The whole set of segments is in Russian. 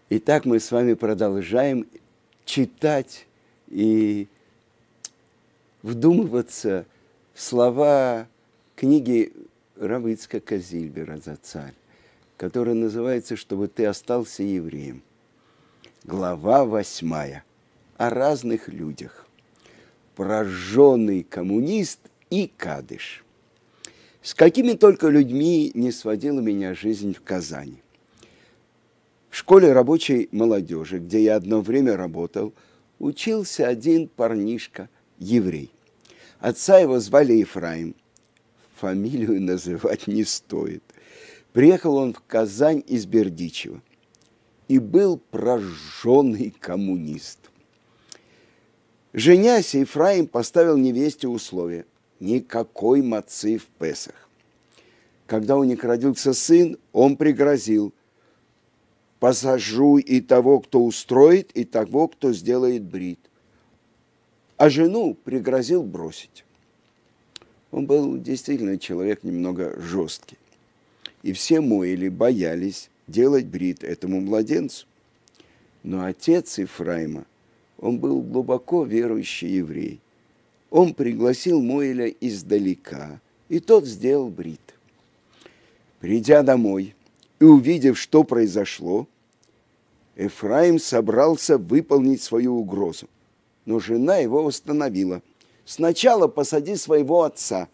Итак, мы с вами продолжаем читать и вдумываться в слова книги Рава Ицхака Зильбера «Зацаль», которая называется «Чтобы ты остался евреем». Глава 8 о разных людях. Прожженный коммунист и кадыш. С какими только людьми не сводила меня жизнь в Казани. В школе рабочей молодежи, где я одно время работал, учился один парнишка, еврей. Отца его звали Ефраим. Фамилию называть не стоит. Приехал он в Казань из Бердичева и был прожженный коммунист. Женясь, Ефраим поставил невесте условие: никакой мацы в Песах. Когда у них родился сын, он пригрозил: посажу и того, кто устроит, и того, кто сделает брит. А жену пригрозил бросить. Он был действительно человек немного жесткий. И все моили, боялись делать брит этому младенцу. Но отец Ефраима, он был глубоко верующий еврей. Он пригласил Моэля издалека, и тот сделал брит. Придя домой и увидев, что произошло, Ефраим собрался выполнить свою угрозу. Но жена его остановила. Сначала посади своего отца.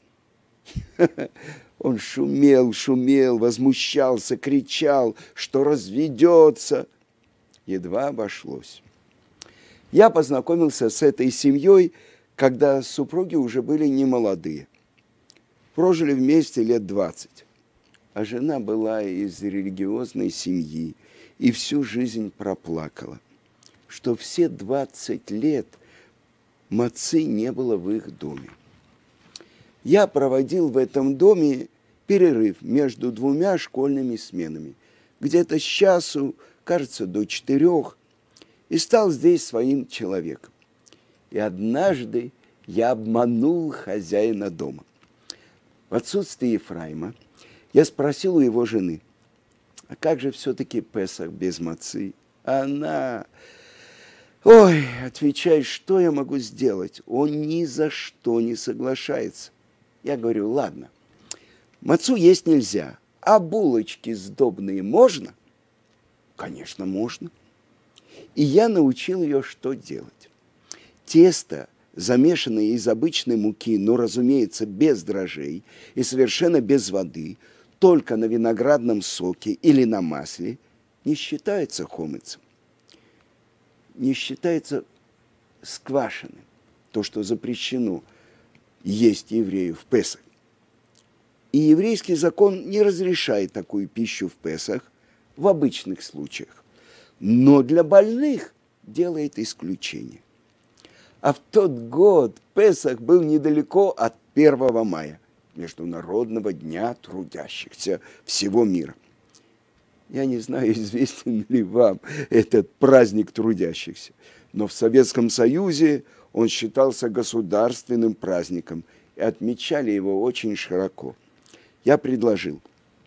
Он шумел, возмущался, кричал, что разведется. Едва обошлось. Я познакомился с этой семьей, когда супруги уже были немолодые. Прожили вместе лет 20. А жена была из религиозной семьи и всю жизнь проплакала, что все 20 лет мацы не было в их доме. Я проводил в этом доме перерыв между 2 школьными сменами, где-то с часу, кажется, до 4, и стал здесь своим человеком. И однажды я обманул хозяина дома. В отсутствие Ефраима я спросил у его жены: а как же все-таки Песах без мацы? Она: ой, отвечай, что я могу сделать? Он ни за что не соглашается. Я говорю: ладно, мацу есть нельзя, а булочки сдобные можно? Конечно, можно. И я научил ее, что делать. Тесто, замешанное из обычной муки, но, разумеется, без дрожжей и совершенно без воды, только на виноградном соке или на масле, не считается хомыцем. Не считается сквашенным, то, что запрещено есть еврею в Песах. И еврейский закон не разрешает такую пищу в Песах в обычных случаях, но для больных делает исключение. А в тот год Песах был недалеко от 1 мая, Международного дня трудящихся всего мира. Я не знаю, известен ли вам этот праздник трудящихся, но в Советском Союзе он считался государственным праздником, и отмечали его очень широко. Я предложил: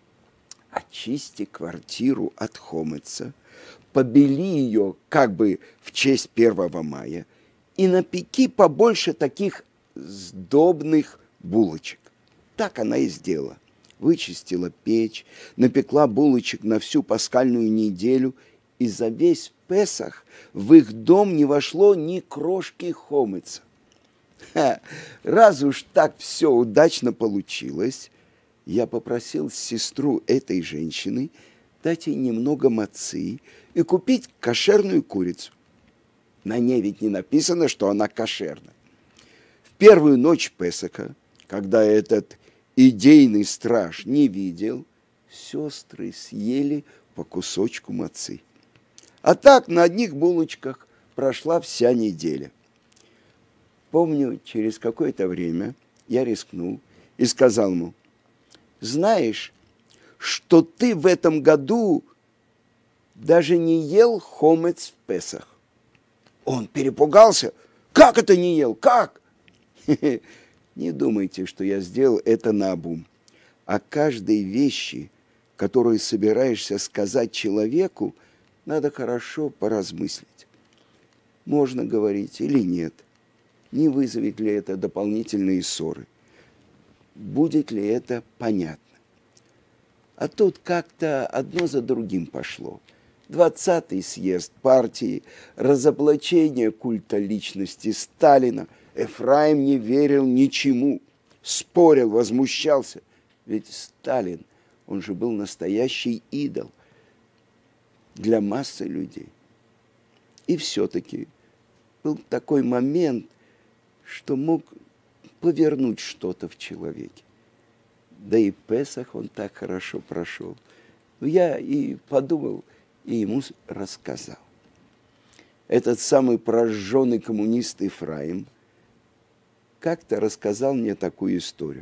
очисти квартиру от хомыца, побели ее как бы в честь 1 мая и напеки побольше таких сдобных булочек. Так она и сделала. Вычистила печь, напекла булочек на всю пасхальную неделю, и за весь Песах в их дом не вошло ни крошки хомыца. Раз уж так все удачно получилось, я попросил сестру этой женщины дать ей немного мацы и купить кошерную курицу. На ней ведь не написано, что она кошерная. В первую ночь Песаха, когда этот идейный страж не видел, сестры съели по кусочку мацы. А так на одних булочках прошла вся неделя. Помню, через какое-то время я рискнул и сказал ему: знаешь, что ты в этом году даже не ел хомец в Песах? Он перепугался. Как это не ел? Как? Не думайте, что я сделал это наобум. О каждой вещи, которую собираешься сказать человеку, надо хорошо поразмыслить. Можно говорить или нет? Не вызовет ли это дополнительные ссоры? Будет ли это понятно? А тут как-то одно за другим пошло. 20-й съезд партии, разоблачение культа личности Сталина. Эфраим не верил ничему, спорил, возмущался. Ведь Сталин, он же был настоящий идол для массы людей. И все-таки был такой момент, что мог повернуть что-то в человеке. Да и Песах он так хорошо прошел. Но я и подумал, и ему рассказал. Этот самый прожженный коммунист Ефраим как-то рассказал мне такую историю.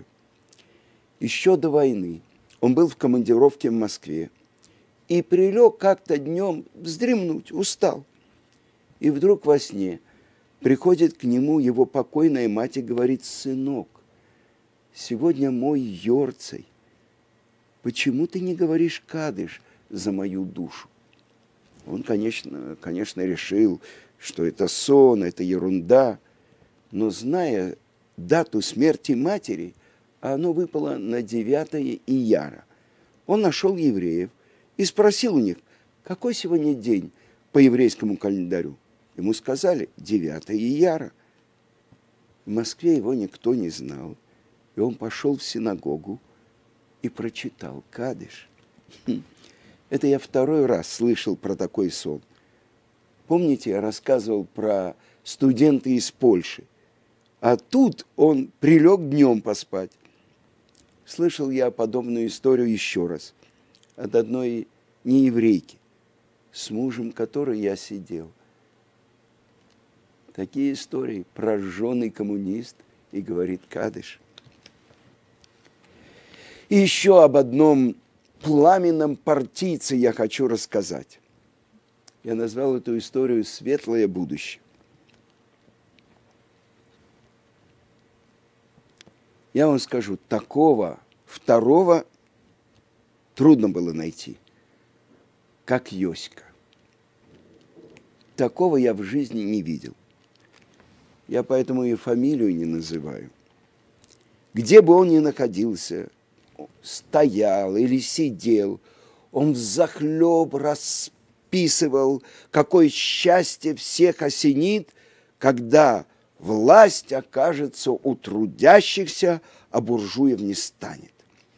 Еще до войны он был в командировке в Москве и прилег как-то днем вздремнуть, устал. И вдруг во сне приходит к нему его покойная мать и говорит: «Сынок, сегодня мой Йорцей, почему ты не говоришь кадыш за мою душу?» Он, конечно, решил, что это сон, это ерунда, но зная дату смерти матери, оно выпало на 9 ияра, он нашел евреев и спросил у них, какой сегодня день по еврейскому календарю. Ему сказали 9 ияра. В Москве его никто не знал, и он пошел в синагогу и прочитал кадыш. Это я второй раз слышал про такой сон. Помните, я рассказывал про студента из Польши, а тут он прилег днем поспать. Слышал я подобную историю еще раз от одной нееврейки, с мужем которой я сидел. Такие истории. Прожженный коммунист и говорит кадыш. И еще об одном пламенном партийце я хочу рассказать. Я назвал эту историю «Светлое будущее». Я вам скажу, такого второго трудно было найти, как Йоська. Такого я в жизни не видел. Я поэтому и фамилию не называю. Где бы он ни находился, стоял или сидел, он взахлеб расписывал, какое счастье всех осенит, когда власть окажется у трудящихся, а буржуев не станет.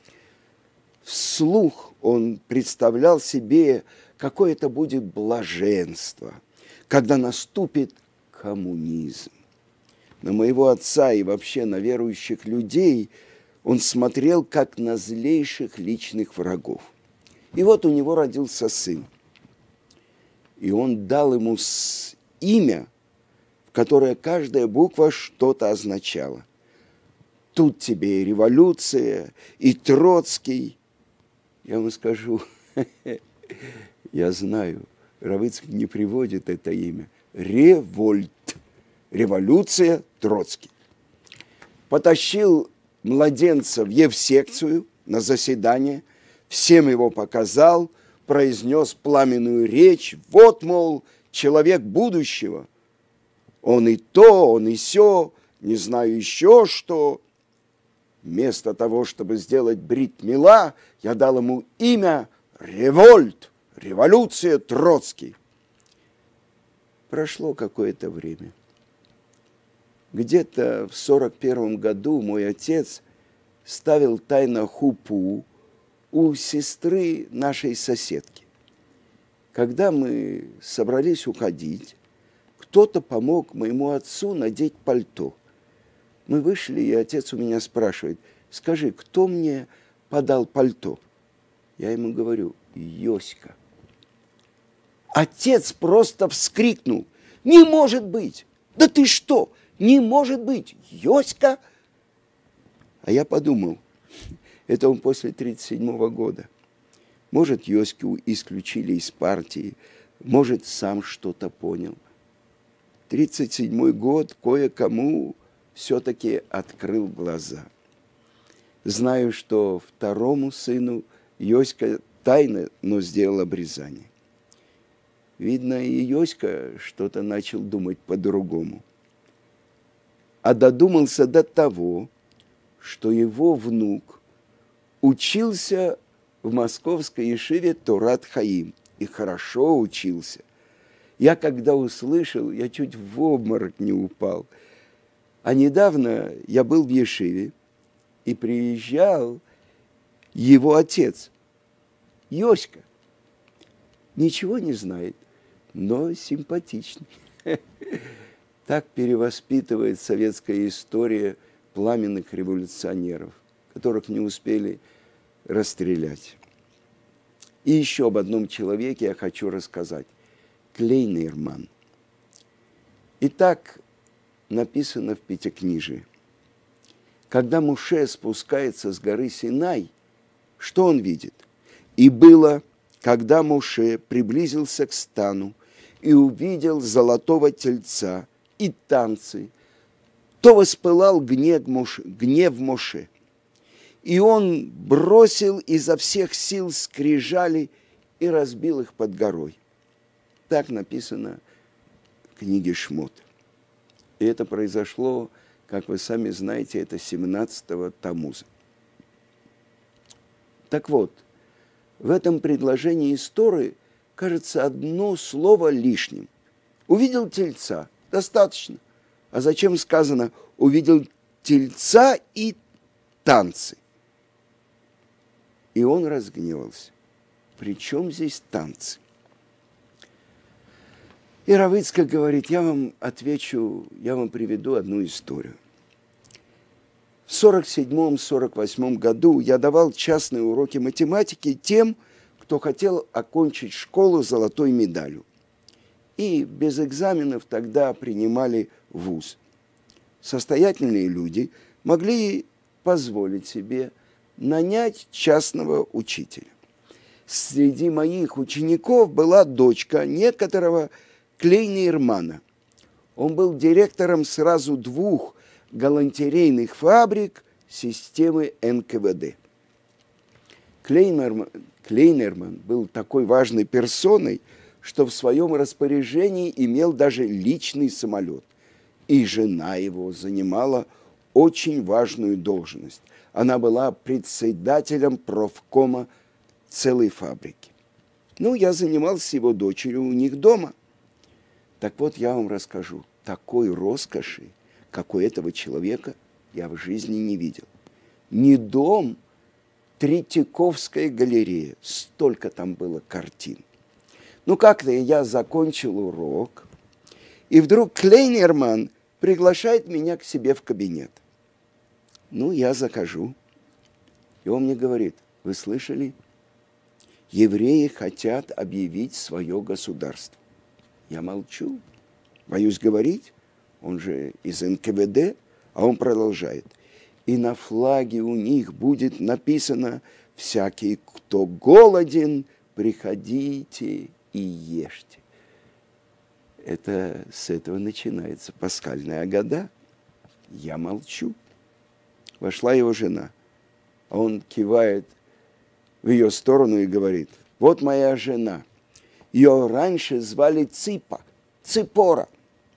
Вслух он представлял себе, какое это будет блаженство, когда наступит коммунизм. На моего отца и вообще на верующих людей он смотрел как на злейших личных врагов. И вот у него родился сын. И он дал ему имя, в которое каждая буква что-то означала. Тут тебе и революция, и Троцкий. Я вам скажу, я знаю, Равыцкий не приводит это имя. Револьт. Революция, Троцкий. Потащил младенца в Евсекцию на заседание, всем его показал, произнес пламенную речь. Вот, мол, человек будущего. Он и то, он и сё, не знаю еще что. Вместо того, чтобы сделать брит-мила, я дал ему имя Револьт, революция, Троцкий. Прошло какое-то время. Где-то в 41 году мой отец ставил тайно хупу у сестры нашей соседки. Когда мы собрались уходить, кто-то помог моему отцу надеть пальто. Мы вышли, и отец у меня спрашивает: скажи, кто мне подал пальто? Я ему говорю: Йоська. Отец просто вскрикнул: не может быть! Да ты что? Не может быть! Йоська? А я подумал, это он после 1937 года. Может, Йоську исключили из партии, может, сам что-то понял. 1937 год кое-кому все-таки открыл глаза. Знаю, что второму сыну Йоська тайно, но сделал обрезание. Видно, и Йоська что-то начал думать по-другому. А додумался до того, что его внук учился в московской ешиве Торат Хаим. И хорошо учился. Я когда услышал, я чуть в обморок не упал. А недавно я был в ешиве, и приезжал его отец, Йоська. Ничего не знает, но симпатичный. Так перевоспитывает советская история пламенных революционеров, которых не успели расстрелять. И еще об одном человеке я хочу рассказать. Клейнерман. Итак, написано в Пятикнижии. Когда Моше спускается с горы Синай, что он видит? «И было, когда Моше приблизился к стану и увидел золотого тельца и танцы, то воспылал гнев Моше. И он бросил изо всех сил скрижали и разбил их под горой». Так написано в книге Шмот. И это произошло, как вы сами знаете, это 17-го Тамуза. Так вот, в этом предложении истории, кажется, одно слово лишним. Увидел тельца, достаточно. А зачем сказано «увидел тельца и танцы»? И он разгневался. При чем здесь танцы? И Рав Ицхак говорит, я вам отвечу, я вам приведу одну историю. В 1947-1948 году я давал частные уроки математики тем, кто хотел окончить школу с золотой медалью. И без экзаменов тогда принимали в вуз. Состоятельные люди могли позволить себе нанять частного учителя. Среди моих учеников была дочка некоторого Клейнермана. Он был директором сразу 2 галантерейных фабрик системы НКВД. Клейнерман был такой важной персоной, что в своем распоряжении имел даже личный самолет. И жена его занимала очень важную должность. Она была председателем профкома целой фабрики. Я занимался его дочерью у них дома. Так вот, я вам расскажу, такой роскоши, какой этого человека, я в жизни не видел. Не дом, Третьяковская галерея, столько там было картин. Как-то я закончил урок, и вдруг Клейнерман приглашает меня к себе в кабинет. Я захожу, и он мне говорит, вы слышали? Евреи хотят объявить свое государство. Я молчу, боюсь говорить, он же из НКВД, а он продолжает. И на флаге у них будет написано «Всякий, кто голоден, приходите и ешьте». Это с этого начинается пасхальная агада. Я молчу. Вошла его жена. А он кивает в ее сторону и говорит, вот моя жена. Ее раньше звали Ципора.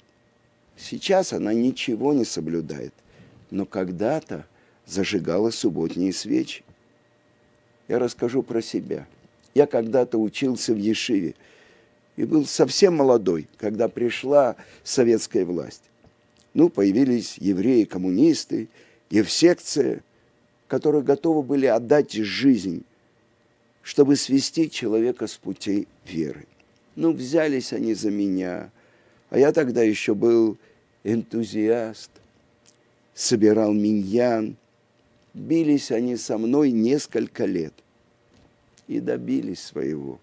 Сейчас она ничего не соблюдает, но когда-то зажигала субботние свечи. Я расскажу про себя. Я когда-то учился в ешиве и был совсем молодой, когда пришла советская власть. Появились евреи-коммунисты, евсекция, которые готовы были отдать жизнь, чтобы свести человека с путей веры. Взялись они за меня, а я тогда еще был энтузиаст, собирал миньян. Бились они со мной несколько лет и добились своего.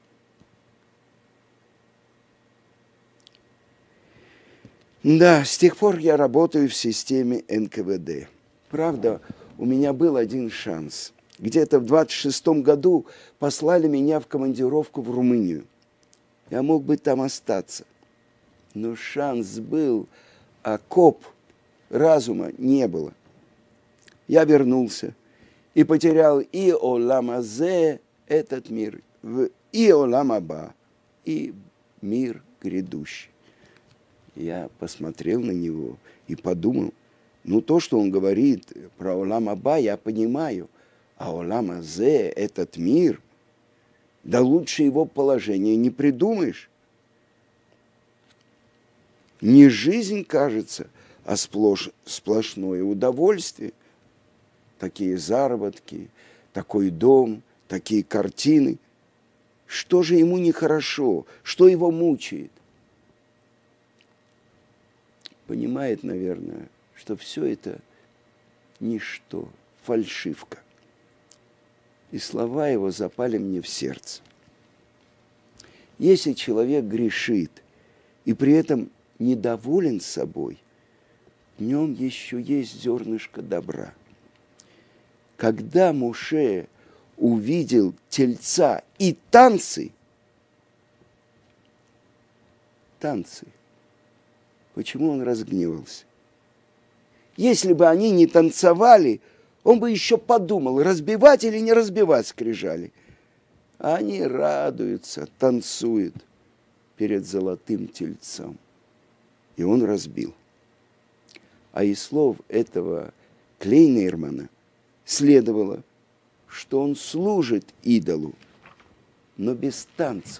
Да, с тех пор я работаю в системе НКВД. Правда, у меня был один шанс. Где-то в 26-м году послали меня в командировку в Румынию. Я мог бы там остаться. Но шанс был, а разума не было. Я вернулся и потерял и олам азе, этот мир, и олам аба, и мир грядущий. Я посмотрел на него и подумал, ну то, что он говорит про Олам Аба, я понимаю, а Олам Азе, этот мир, да лучше его положения не придумаешь. Не жизнь, кажется, а сплошное удовольствие. Такие заработки, такой дом, такие картины. Что же ему нехорошо? Что его мучает? Понимает, наверное, что все это ничто, фальшивка. И слова его запали мне в сердце. Если человек грешит и при этом недоволен собой, в нем еще есть зернышко добра. Когда Моше увидел тельца и танцы, почему он разгневался? Если бы они не танцевали, он бы еще подумал, разбивать или не разбивать скрижали. А они радуются, танцуют перед золотым тельцом. И он разбил. А из слов этого Клейнермана следовало, что он служит идолу, но без танцев.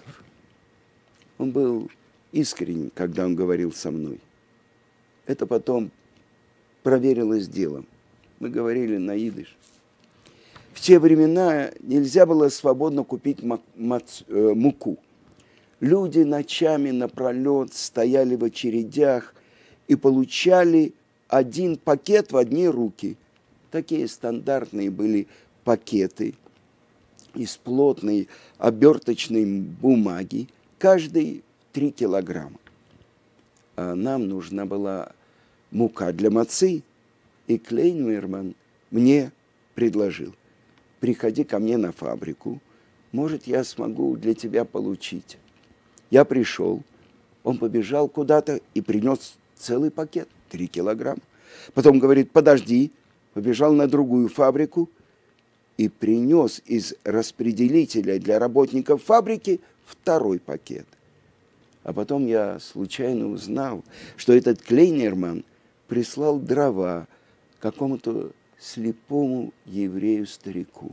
Он был искренен, когда он говорил со мной. Это потом проверилось делом. Мы говорили на идиш. В те времена нельзя было свободно купить муку. Люди ночами напролет стояли в очередях и получали один пакет в одни руки. Такие стандартные были пакеты из плотной оберточной бумаги, каждый 3 килограмма. А нам нужна была мука для мацы, и Клейнерман мне предложил: приходи ко мне на фабрику, может, я смогу для тебя получить. Я пришел, он побежал куда-то и принес целый пакет, 3 килограмма. Потом говорит: подожди, побежал на другую фабрику и принес из распределителя для работников фабрики 2 пакет. А потом я случайно узнал, что этот Клейнерман прислал дрова какому-то слепому еврею-старику.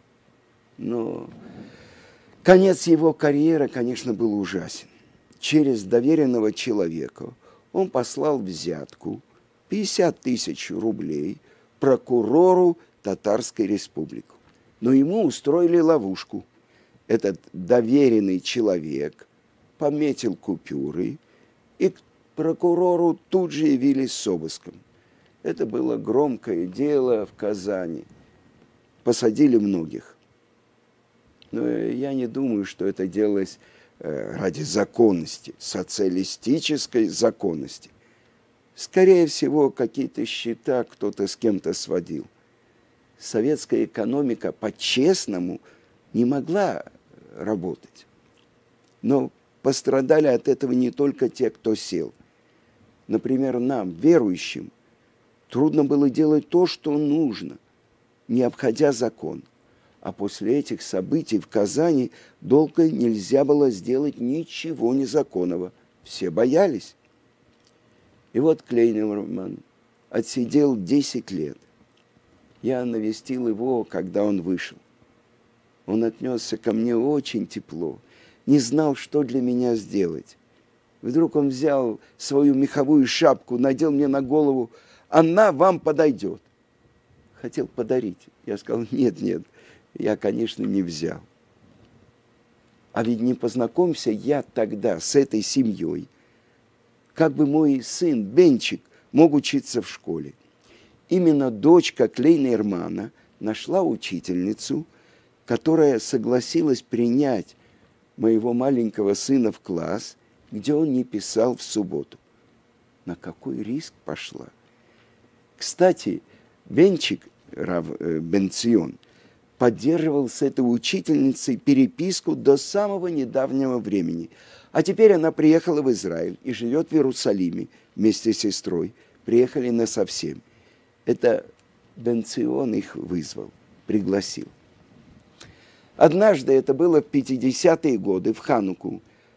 Но конец его карьеры, конечно, был ужасен. Через доверенного человека он послал взятку 50 тысяч рублей прокурору Татарской республики. Но ему устроили ловушку. Этот доверенный человек пометил купюры, и к прокурору тут же явились с обыском. Это было громкое дело в Казани. Посадили многих. Но я не думаю, что это делалось ради законности, социалистической законности. Скорее всего, какие-то счета кто-то с кем-то сводил. Советская экономика по-честному не могла работать. Но пострадали от этого не только те, кто сел. Например, нам, верующим, трудно было делать то, что нужно, не обходя закон. А после этих событий в Казани долго нельзя было сделать ничего незаконного. Все боялись. И вот Клейнерман отсидел 10 лет. Я навестил его, когда он вышел. Он отнесся ко мне очень тепло, не знал, что для меня сделать. Вдруг он взял свою меховую шапку, надел мне на голову: она вам подойдет. Хотел подарить. Я сказал: нет, я, конечно, не взял. А ведь не познакомься я тогда с этой семьей, как бы мой сын Бенчик мог учиться в школе. Именно дочка Клейнермана нашла учительницу, которая согласилась принять моего маленького сына в класс, где он не писал в субботу. На какой риск пошла? Кстати, Бенчик, Рав Бенцион, поддерживал с этой учительницей переписку до самого недавнего времени. А теперь она приехала в Израиль и живет в Иерусалиме вместе с сестрой. Приехали насовсем. Это Бенцион их вызвал, пригласил. Однажды, это было в 50-е годы, в Хануку, в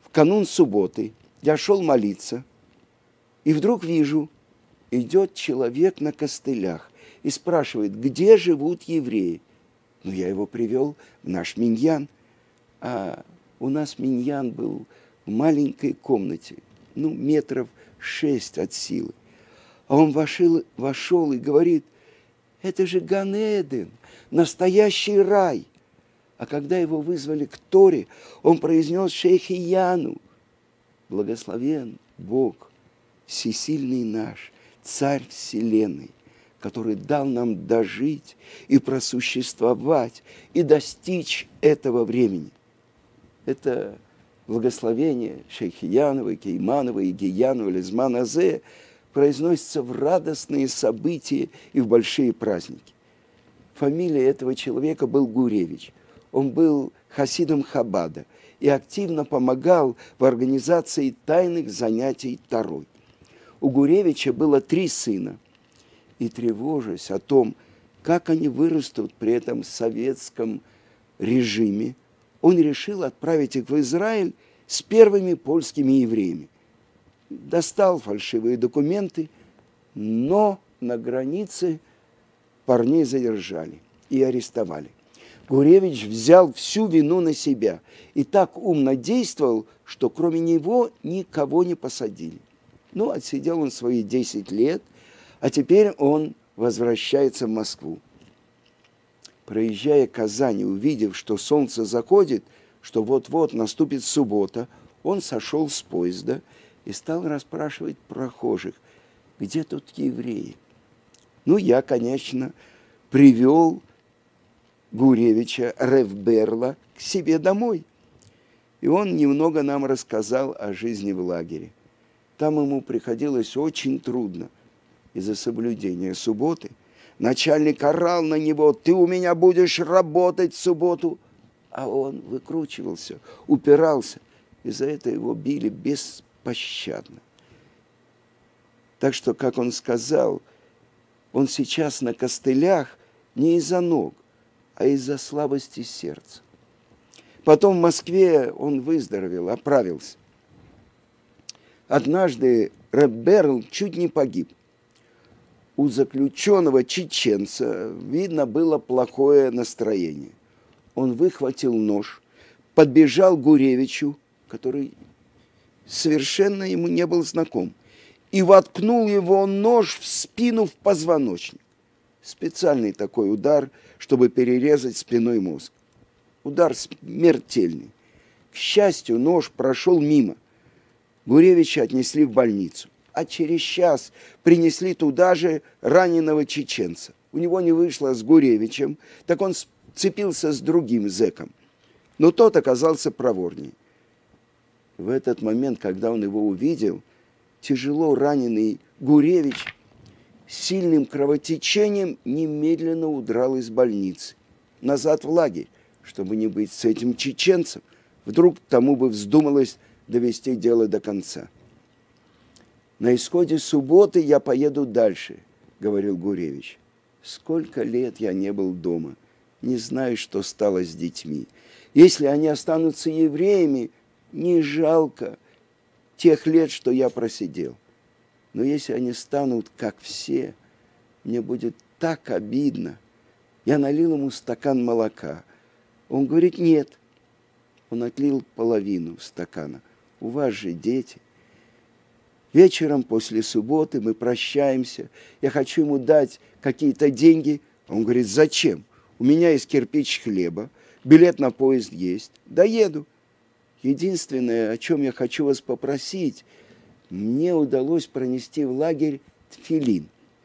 канун субботы, я шел молиться, и вдруг вижу, идет человек на костылях и спрашивает, где живут евреи. Ну, я его привел в наш миньян, а у нас миньян был в маленькой комнате, метров 6 от силы. А он вошел и говорит, это же Ган-Эден, настоящий рай. А когда его вызвали к Торе, он произнес Шейхияну, благословен Бог, всесильный наш, Царь Вселенной, который дал нам дожить и просуществовать, и достичь этого времени. Это благословение Шейхиянова, Кейманова, Игиянова, Лизман-Азе произносится в радостные события и в большие праздники. Фамилия этого человека был Гуревич. Он был хасидом Хабада и активно помогал в организации тайных занятий Торой. У Гуревича было 3 сына. И тревожась о том, как они вырастут при этом советском режиме, он решил отправить их в Израиль с первыми польскими евреями. Достал фальшивые документы, но на границе парней задержали и арестовали. Гуревич взял всю вину на себя и так умно действовал, что кроме него никого не посадили. Отсидел он свои 10 лет, а теперь он возвращается в Москву. Проезжая Казань, увидев, что солнце заходит, что вот-вот наступит суббота, он сошел с поезда и стал расспрашивать прохожих, где тут евреи. Я, конечно, привел Гуревича, Рев Берла, к себе домой. И он немного нам рассказал о жизни в лагере. Там ему приходилось очень трудно из-за соблюдения субботы. Начальник орал на него, ты у меня будешь работать в субботу. А он выкручивался, упирался. И за это его били беспощадно. Так что, как он сказал, он сейчас на костылях не из-за ног, а из-за слабости сердца. Потом в Москве он выздоровел, оправился. Однажды Реб Берл чуть не погиб. У заключенного чеченца, видно, было плохое настроение. Он выхватил нож, подбежал к Гуревичу, который совершенно ему не был знаком, и воткнул его нож в спину, в позвоночник. Специальный такой удар, чтобы перерезать спинной мозг. Удар смертельный. К счастью, нож прошел мимо. Гуревича отнесли в больницу. А через час принесли туда же раненого чеченца. У него не вышло с Гуревичем, так он сцепился с другим зэком. Но тот оказался проворнее. В этот момент, когда он его увидел, тяжело раненый Гуревич с сильным кровотечением немедленно удрал из больницы. Назад в лагерь, чтобы не быть с этим чеченцем. Вдруг тому бы вздумалось довести дело до конца. На исходе субботы я поеду дальше, говорил Гуревич. Сколько лет я не был дома, не знаю, что стало с детьми. Если они останутся евреями, не жалко тех лет, что я просидел. Но если они станут, как все, мне будет так обидно. Я налил ему стакан молока. Он говорит, нет. Он отлил половину стакана. У вас же дети. Вечером после субботы мы прощаемся. Я хочу ему дать какие-то деньги. Он говорит, зачем? У меня есть кирпич хлеба, билет на поезд есть. Доеду. Единственное, о чем я хочу вас попросить, мне удалось пронести в лагерь тфилин.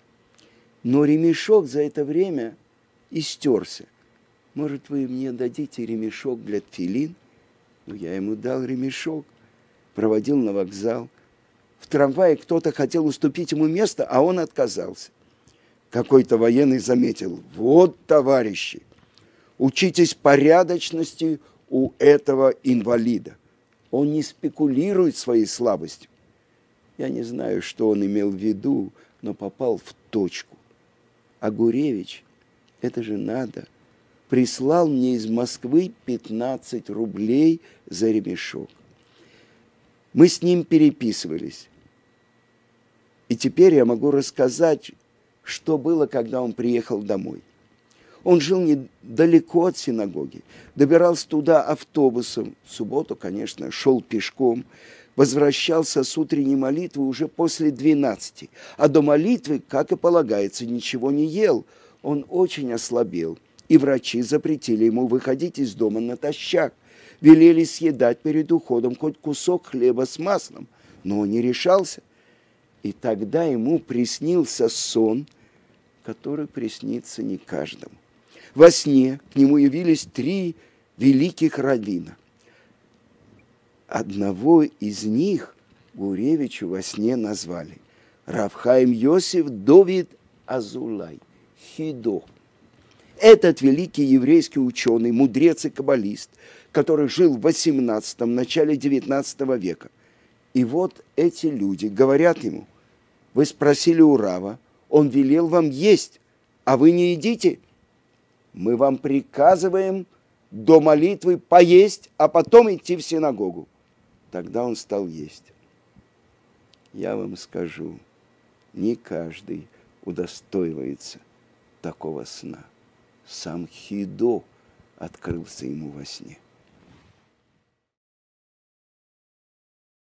Но ремешок за это время истерся. Может, вы мне дадите ремешок для тфилин? Я ему дал ремешок, проводил на вокзал. В трамвае кто-то хотел уступить ему место, а он отказался. Какой-то военный заметил, вот, товарищи, учитесь порядочности у этого инвалида. Он не спекулирует своей слабостью. Я не знаю, что он имел в виду, но попал в точку. А Гуревич, это же надо, прислал мне из Москвы 15 рублей за ремешок. Мы с ним переписывались. И теперь я могу рассказать, что было, когда он приехал домой. Он жил недалеко от синагоги, добирался туда автобусом, в субботу, конечно, шел пешком, возвращался с утренней молитвы уже после 12, а до молитвы, как и полагается, ничего не ел. Он очень ослабел, и врачи запретили ему выходить из дома натощак, велели съедать перед уходом хоть кусок хлеба с маслом, но он не решался. И тогда ему приснился сон, который приснится не каждому. Во сне к нему явились 3 великих раввина. Одного из них Гуревичу во сне назвали Рав Хаим Йосеф Довид Азулай, Хидо. Этот великий еврейский ученый, мудрец и каббалист, который жил в 18-м, начале 19 века. И вот эти люди говорят ему: вы спросили у Рава, он велел вам есть, а вы не едите. Мы вам приказываем до молитвы поесть, а потом идти в синагогу. Тогда он стал есть. Я вам скажу, не каждый удостоивается такого сна. Сам Хидо открылся ему во сне.